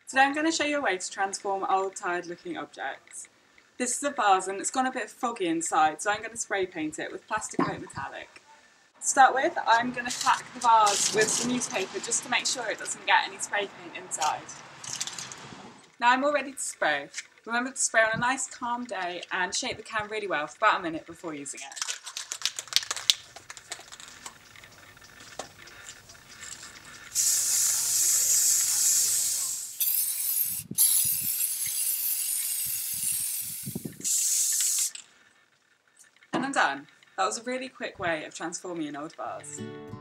Today I'm going to show you a way to transform old, tired looking objects. This is a vase and it's gone a bit foggy inside, so I'm going to spray paint it with PlastiKote Metallic. To start with, I'm going to pack the vase with some newspaper just to make sure it doesn't get any spray paint inside. Now I'm all ready to spray. Remember to spray on a nice calm day and shake the can really well for about a minute before using it. And I'm done. That was a really quick way of transforming an old vase.